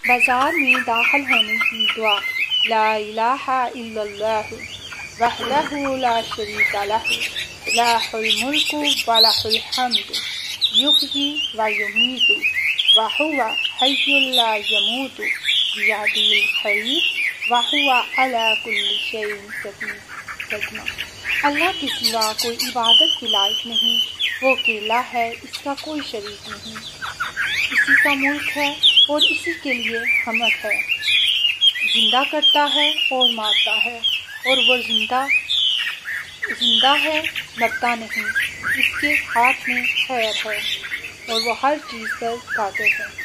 बाजार में दाखिल होने की दुआ। ला इलाहा इल्लल्लाह वहदहु ला शरीका लहु लहुल मुल्कु व लहुल हम्दु युहयी व युमीतु व हुवा हय्युल ला यमूतु बियदिल खैर व हुवा अला कुल्लि शैइन क़दीर। अल्लाह के सिवा कोई इबादत के लायक नहीं, वो अकेला है, इसका कोई शरीक नहीं। इसी का मुल्क है और इसी के लिए हमद है। जिंदा करता है और मारता है, और वो जिंदा है, मरता नहीं। इसके हाथ में खैर है और वो हर चीज़ पर कादिर है।